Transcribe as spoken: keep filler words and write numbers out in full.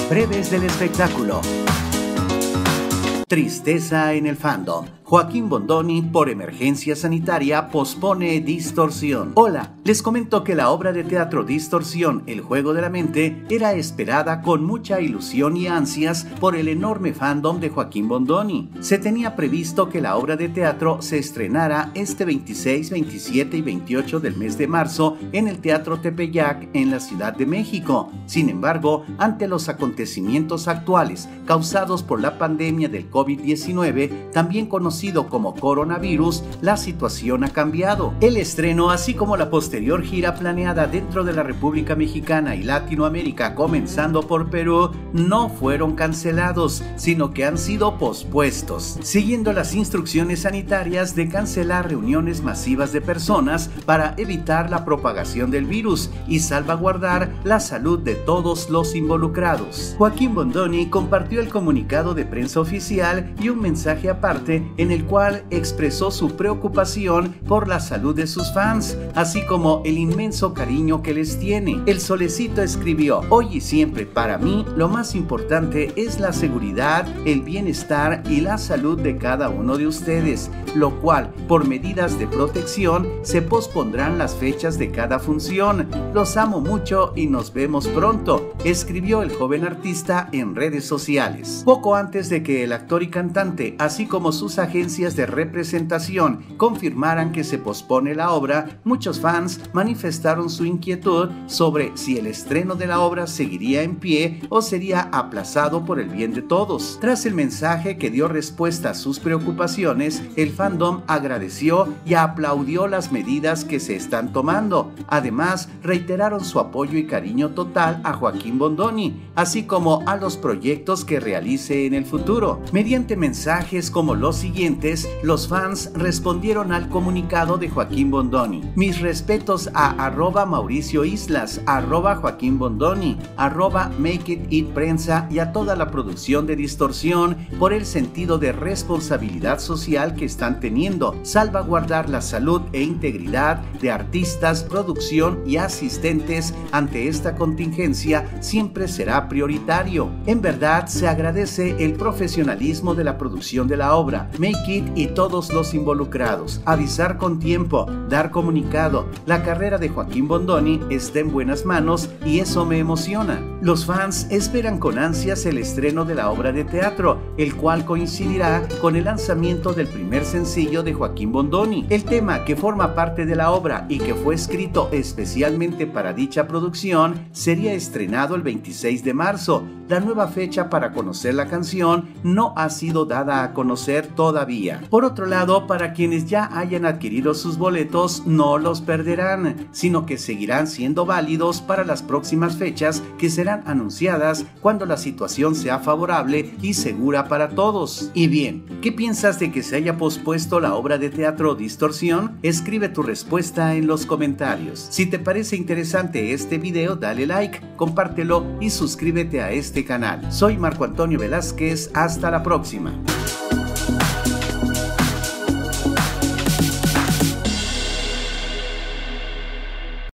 Breves del espectáculo. Tristeza en el fandom. Joaquín Bondoni, por emergencia sanitaria, pospone Distorsión. Hola, les comento que la obra de teatro Distorsión, El juego de la mente, era esperada con mucha ilusión y ansias por el enorme fandom de Joaquín Bondoni. Se tenía previsto que la obra de teatro se estrenara este veintiséis, veintisiete y veintiocho del mes de marzo en el Teatro Tepeyac en la Ciudad de México. Sin embargo, ante los acontecimientos actuales causados por la pandemia del COVID diecinueve, también conocido como coronavirus, la situación ha cambiado. El estreno, así como la posterior gira planeada dentro de la República Mexicana y Latinoamérica, comenzando por Perú, no fueron cancelados, sino que han sido pospuestos, siguiendo las instrucciones sanitarias de cancelar reuniones masivas de personas para evitar la propagación del virus y salvaguardar la salud de todos los involucrados. Joaquín Bondoni compartió el comunicado de prensa oficial y un mensaje aparte en el cual expresó su preocupación por la salud de sus fans, así como el inmenso cariño que les tiene. El Solecito escribió: hoy y siempre para mí lo más importante es la seguridad, el bienestar y la salud de cada uno de ustedes, lo cual por medidas de protección se pospondrán las fechas de cada función. Los amo mucho y nos vemos pronto, escribió el joven artista en redes sociales. Poco antes de que el actor y cantante, así como sus agencias de representación, confirmaran que se pospone la obra, muchos fans manifestaron su inquietud sobre si el estreno de la obra seguiría en pie o sería aplazado por el bien de todos. Tras el mensaje que dio respuesta a sus preocupaciones, el fandom agradeció y aplaudió las medidas que se están tomando. Además, reiteraron su apoyo y cariño total a Joaquín Bondoni, así como a los proyectos que realice en el futuro. Mediante mensajes como los siguientes, los fans respondieron al comunicado de Joaquín Bondoni. Mis respetos a arroba Mauricio Islas, arroba Joaquín Bondoni, arroba Make It It Prensa y a toda la producción de Distorsión por el sentido de responsabilidad social que están teniendo. Salvaguardar la salud e integridad de artistas, producción y asistentes ante esta contingencia siempre será prioritario. En verdad se agradece el profesionalismo de la producción de la obra, Make It y todos los involucrados. Avisar con tiempo, dar comunicado. La carrera de Joaquín Bondoni está en buenas manos y eso me emociona. Los fans esperan con ansias el estreno de la obra de teatro, el cual coincidirá con el lanzamiento del primer sencillo de Joaquín Bondoni. El tema que forma parte de la obra y que fue escrito especialmente para dicha producción sería estrenado el veintiséis de marzo. La nueva fecha para conocer la canción no ha sido dada a conocer todavía. Por otro lado, para quienes ya hayan adquirido sus boletos, no los perderán, sino que seguirán siendo válidos para las próximas fechas que serán anunciadas cuando la situación sea favorable y segura para todos. Y bien, ¿qué piensas de que se haya pospuesto la obra de teatro Distorsión? Escribe tu respuesta en los comentarios. Si te parece interesante este video, dale like, compártelo y suscríbete a este canal. Soy Marco Antonio Velázquez, hasta la próxima.